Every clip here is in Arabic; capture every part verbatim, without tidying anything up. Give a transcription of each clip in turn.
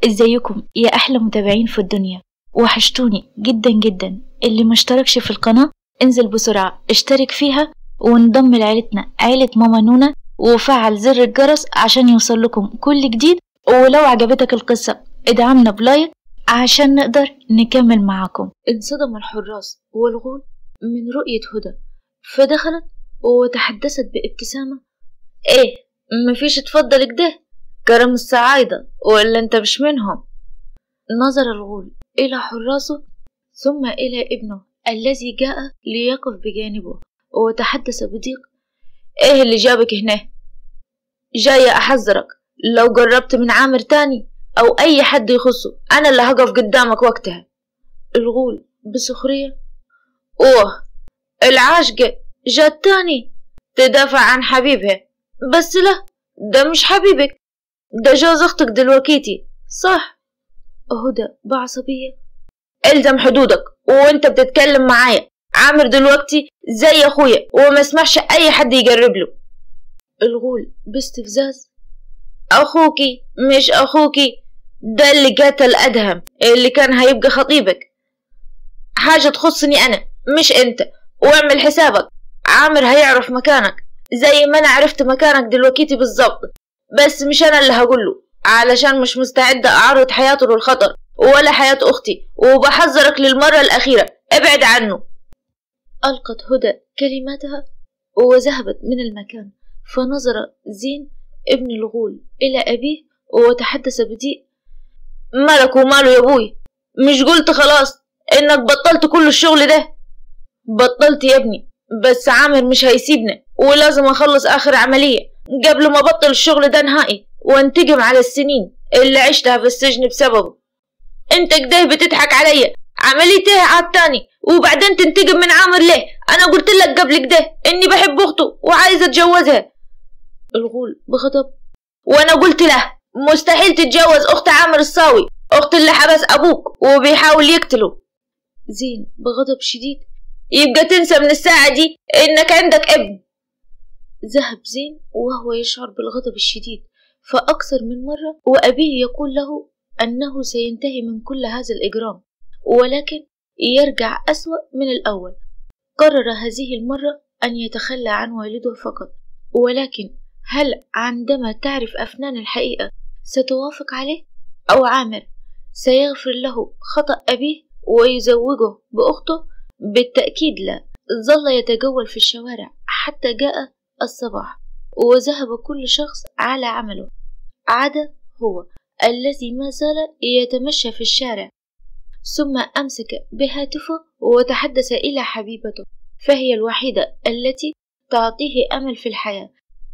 ازيكم يا احلى متابعين في الدنيا؟ وحشتوني جدا جدا. اللي ما اشتركش في القناة انزل بسرعة اشترك فيها وانضم لعيلتنا عيلة ماما نونا، وفعل زر الجرس عشان يوصل لكم كل جديد. ولو عجبتك القصة ادعمنا بلايك عشان نقدر نكمل معاكم. انصدم الحراس والغول من رؤية هدى، فدخلت وتحدثت بابتسامة: ايه مفيش تفضل كده؟ كرم الصعايدة ولا انت مش منهم؟ نظر الغول الى حراسه ثم الى ابنه الذي جاء ليقف بجانبه، وتحدث بضيق: ايه اللي جابك هنا؟ جاي احذرك، لو جربت من عامر تاني او اي حد يخصه انا اللي هقف قدامك وقتها. الغول بسخرية: اوه العاشقة جات تاني تدافع عن حبيبها، بس لا ده مش حبيبك، ده جوز اختك دلوقتي صح؟ هدى بعصبية: الزم حدودك وانت بتتكلم معايا، عامر دلوقتي زي اخويا وما اسمحش اي حد يقرب له. الغول باستفزاز: اخوكي مش اخوكي، ده اللي قتل ادهم اللي كان هيبقى خطيبك، حاجة تخصني انا مش انت، واعمل حسابك عامر هيعرف مكانك زي ما انا عرفت مكانك دلوقتي بالظبط، بس مش انا اللي هقوله علشان مش مستعدة اعرض حياته للخطر ولا حياة اختي، وبحذرك للمرة الاخيرة ابعد عنه. القت هدى كلماتها وذهبت من المكان، فنظر زين ابن الغول الى ابيه وتحدث بضيق: مالك وماله يا ابوي؟ مش قلت خلاص انك بطلت كل الشغل ده؟ بطلت يا ابني، بس عامر مش هيسيبنا ولازم اخلص اخر عملية قبل ما ابطل الشغل ده نهائي وانتقم على السنين اللي عشتها في السجن بسببه. انت كده بتضحك عليا، عملية ايه عاد تاني وبعدين تنتقم من عامر ليه؟ انا قلت لك قبل كده اني بحب اخته وعايزة اتجوزها. الغول بغضب: وانا قلت له مستحيل تتجوز اخت عامر الصاوي، اخت اللي حبس ابوك وبيحاول يقتله. زين بغضب شديد: يبقى تنسى من الساعة دي انك عندك ابن. ذهب زين وهو يشعر بالغضب الشديد فأكثر من مرة، وأبيه يقول له أنه سينتهي من كل هذا الإجرام ولكن يرجع أسوأ من الأول. قرر هذه المرة أن يتخلى عن والده فقط، ولكن هل عندما تعرف أفنان الحقيقة ستوافق عليه؟ أو عامر سيغفر له خطأ أبيه ويزوجه بأخته؟ بالتأكيد لا. ظل يتجول في الشوارع حتى جاء الصباح، وذهب كل شخص على عمله عدا هو الذي ما زال يتمشى في الشارع. ثم أمسك بهاتفه وتحدث إلى حبيبته، فهي الوحيدة التي تعطيه أمل في الحياة.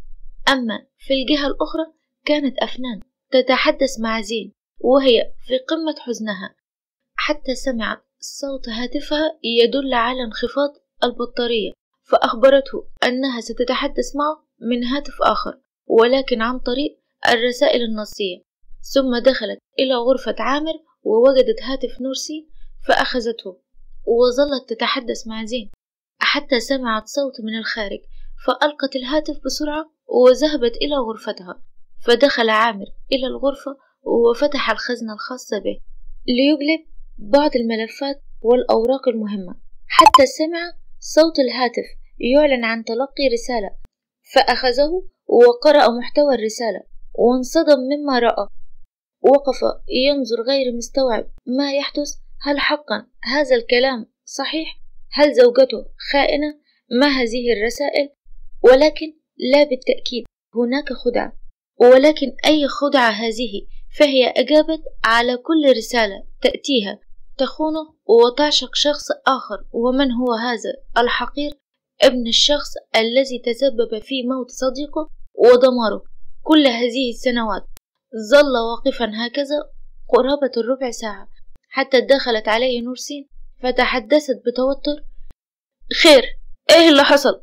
أما في الجهة الأخرى كانت أفنان تتحدث مع زين وهي في قمة حزنها، حتى سمعت صوت هاتفها يدل على انخفاض البطارية، فأخبرته أنها ستتحدث معه من هاتف آخر ولكن عن طريق الرسائل النصية. ثم دخلت إلى غرفة عامر ووجدت هاتف نورسين فأخذته وظلت تتحدث مع زين حتى سمعت صوت من الخارج، فألقت الهاتف بسرعة وذهبت إلى غرفتها. فدخل عامر إلى الغرفة وفتح الخزنة الخاصة به ليجلب بعض الملفات والأوراق المهمة، حتى سمع صوت الهاتف يعلن عن تلقي رسالة، فأخذه وقرأ محتوى الرسالة وانصدم مما رأى. وقف ينظر غير مستوعب ما يحدث. هل حقا هذا الكلام صحيح؟ هل زوجته خائنة؟ ما هذه الرسائل؟ ولكن لا بالتأكيد هناك خدعة، ولكن أي خدعة هذه؟ فهي أجابت على كل رسالة تأتيها تخونه وتعشق شخص آخر. ومن هو هذا الحقير؟ ابن الشخص الذي تسبب في موت صديقه ودماره كل هذه السنوات. ظل واقفا هكذا قرابة الربع ساعة حتى دخلت عليه نورسين فتحدثت بتوتر: خير ايه اللي حصل؟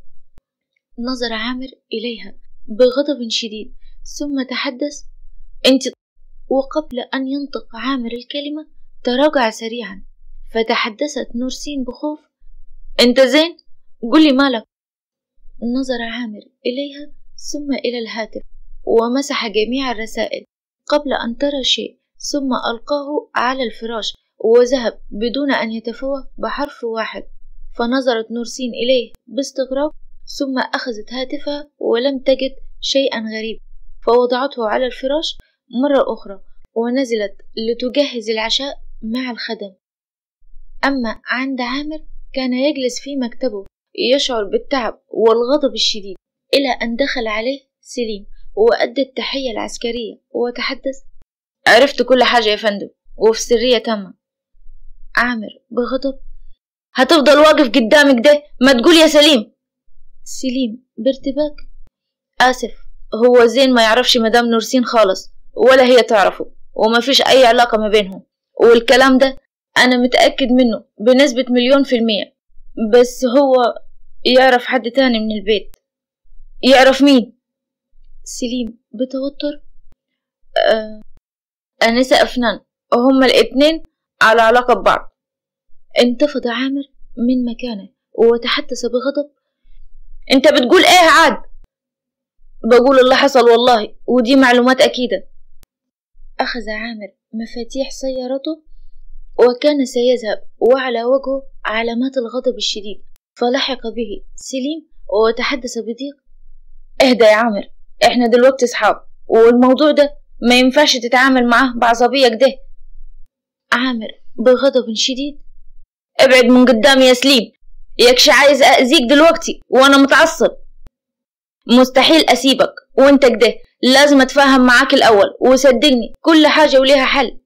نظر عامر إليها بغضب شديد ثم تحدث: انت. وقبل أن ينطق عامر الكلمة تراجع سريعا، فتحدثت نورسين بخوف: انت زين؟ قولي مالك. نظر عامر إليها ثم إلى الهاتف ومسح جميع الرسائل قبل أن ترى شيء، ثم ألقاه على الفراش وذهب بدون أن يتفوه بحرف واحد. فنظرت نورسين إليه باستغراب، ثم أخذت هاتفها ولم تجد شيئا غريب، فوضعته على الفراش مرة أخرى ونزلت لتجهز العشاء مع الخدم. أما عند عامر كان يجلس في مكتبه يشعر بالتعب والغضب الشديد، إلى أن دخل عليه سليم وأدى التحية العسكرية وتحدث: عرفت كل حاجة يا فندم وفي سرية تامة. عامر بغضب: هتفضل واقف قدامك ده؟ ما تقول يا سليم. سليم بارتباك: آسف، هو زين ما يعرفش مدام نورسين خالص ولا هي تعرفه، وما فيش أي علاقة ما بينهم، والكلام ده أنا متأكد منه بنسبة مليون في المية. بس هو يعرف حد تاني من البيت. يعرف مين؟ سليم بتوتر: آه أنسة أفنان، هما الاتنين على علاقة ببعض. انتفض عامر من مكانه وتحدث بغضب: انت بتقول ايه عاد؟ بقول اللي حصل والله، ودي معلومات أكيدة. أخذ عامر مفاتيح سيارته وكان سيذهب وعلى وجهه علامات الغضب الشديد، فلحق به سليم وتحدث بضيق: اهدى يا عامر، احنا دلوقتي اصحاب، والموضوع ده ما ينفعش تتعامل معاه بعصبية كده. عامر بغضب شديد: ابعد من قدامي يا سليم، يكش عايز أأذيك دلوقتي وأنا متعصب. مستحيل أسيبك وانت كده، لازم أتفاهم معاك الأول، وصدقني كل حاجة وليها حل.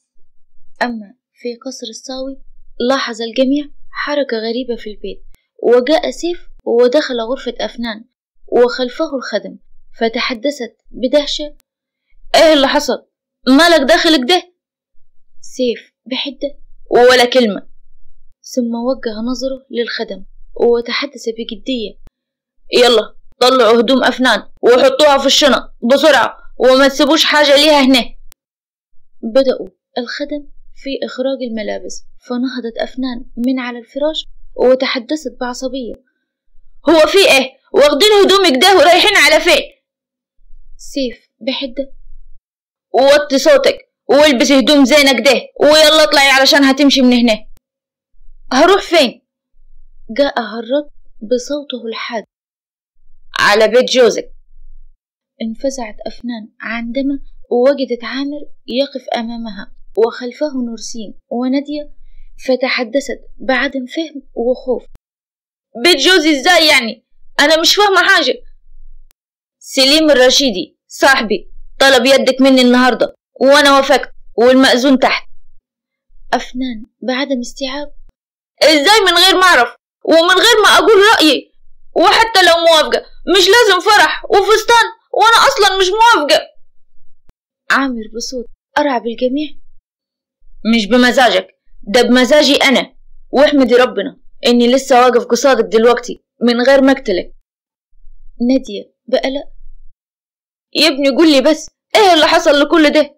أما في قصر الصاوي لاحظ الجميع حركة غريبة في البيت، وجاء سيف ودخل غرفة أفنان وخلفه الخدم، فتحدثت بدهشة: ايه اللي حصل؟ مالك داخل كده؟ سيف بحدة: ولا كلمة. ثم وجه نظره للخدم وتحدث بجدية: يلا طلعوا هدوم أفنان وحطوها في الشنط بسرعة، وما تسيبوش حاجة ليها هنا. بدأوا الخدم في إخراج الملابس، فنهضت أفنان من على الفراش وتحدثت بعصبية: هو في ايه؟ واخدين هدومك ده ورايحين على فين؟ سيف بحدة: وطي صوتك والبسي هدوم زينك ده ويلا اطلعي علشان هتمشي من هنا. هروح فين؟ جاءها الرد بصوته الحاد: على بيت جوزك. انفزعت أفنان عندما وجدت عامر يقف أمامها وخلفه نورسين ونادية، فتحدثت بعدم فهم وخوف: بيت جوزي ازاي يعني؟ أنا مش فاهمة حاجة. سليم الرشيدي صاحبي طلب يدك مني النهاردة وأنا وافقت، والمأذون تحت. أفنان بعدم استيعاب: ازاي من غير ما أعرف ومن غير ما أقول رأيي؟ وحتى لو موافقة مش لازم فرح وفستان، وأنا أصلا مش موافقة. عامر بصوت أرعب الجميع: مش بمزاجك، ده بمزاجي أنا، واحمدي ربنا إني لسه واقف قصادك دلوقتي من غير ما أقتلك. نادية بقلق: يا ابني قول لي بس إيه اللي حصل لكل ده؟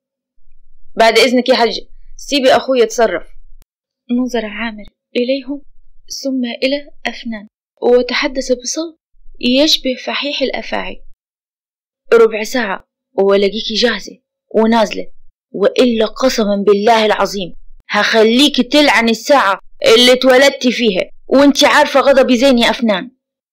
بعد إذنك يا حاجة، سيبي أخوي يتصرف. نظر عامر إليهم ثم إلى أفنان وتحدث بصوت يشبه فحيح الأفاعي: ربع ساعة ولاقيكي جاهزة ونازلة، وإلا قسما بالله العظيم هخليكي تلعن الساعة اللي اتولدتي فيها، وانتي عارفة غضبي زين يا أفنان.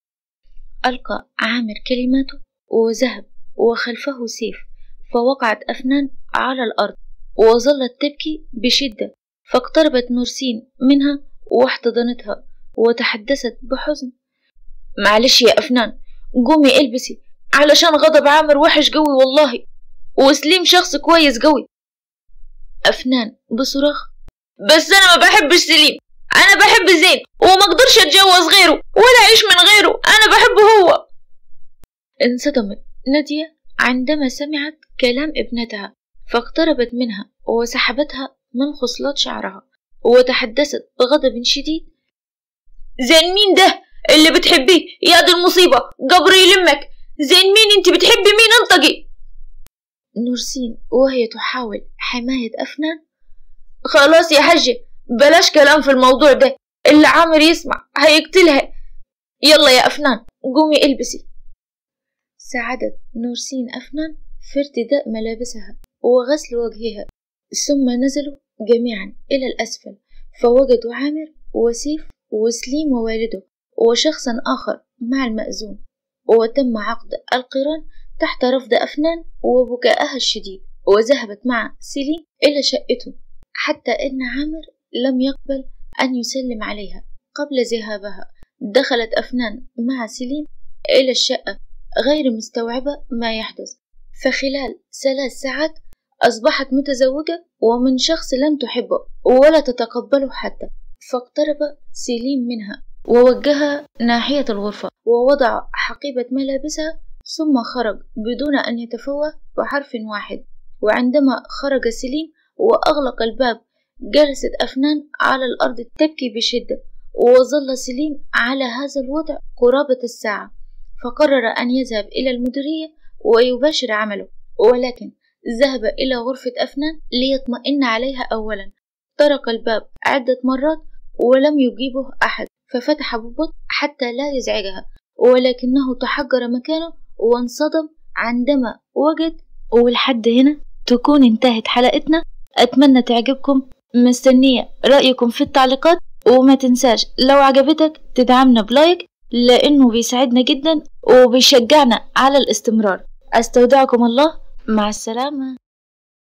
ألقى عامر كلماته وذهب وخلفه سيف، فوقعت أفنان على الأرض وظلت تبكي بشدة، فاقتربت نورسين منها واحتضنتها وتحدثت بحزن: معلش يا أفنان، قومي البسي علشان غضب عامر وحش قوي والله، وسليم شخص كويس قوي. أفنان بصراخ: بس أنا ما بحبش سليم، أنا بحب زين وما اقدرش أتجوز غيره ولا أعيش من غيره، أنا بحبه هو. انصدمت نادية عندما سمعت كلام ابنتها، فاقتربت منها وسحبتها من خصلات شعرها وتحدثت بغضب شديد: زين مين ده اللي بتحبيه؟ يا دي المصيبة، قبر يلمك. زين مين؟ انت بتحبي مين؟ انطقي. نورسين وهي تحاول حماية أفنان: خلاص يا حجة، بلاش كلام في الموضوع ده، اللي عامر يسمع هيقتلها. يلا يا أفنان قومي البسي. ساعدت نورسين أفنان في ارتداء ملابسها وغسل وجهها، ثم نزلوا جميعا إلى الأسفل فوجدوا عامر وسيف وسليم ووالده وشخصا آخر مع المأذون، وتم عقد القران تحت رفض أفنان وبكائها الشديد. وذهبت مع سليم إلى شقته حتى إن عامر لم يقبل أن يسلم عليها قبل ذهابها. دخلت أفنان مع سليم إلى الشقة غير مستوعبة ما يحدث، فخلال ثلاث ساعات أصبحت متزوجة ومن شخص لم تحبه ولا تتقبله حتى. فاقترب سليم منها ووجهها ناحية الغرفة ووضع حقيبة ملابسها، ثم خرج بدون أن يتفوه بحرف واحد. وعندما خرج سليم وأغلق الباب جلست أفنان على الأرض تبكي بشدة، وظل سليم على هذا الوضع قرابة الساعة. فقرر أن يذهب إلى المديرية ويباشر عمله، ولكن ذهب إلى غرفة أفنان ليطمئن عليها أولا. طرق الباب عدة مرات ولم يجيبه أحد، ففتح ببطء حتى لا يزعجها، ولكنه تحجر مكانه وانصدم عندما وجد. ولحد هنا تكون انتهت حلقتنا. أتمنى تعجبكم، مستنية رأيكم في التعليقات، وما تنساش لو عجبتك تدعمنا بلايك لأنه بيساعدنا جدا وبيشجعنا على الاستمرار. أستودعكم الله، مع السلامة.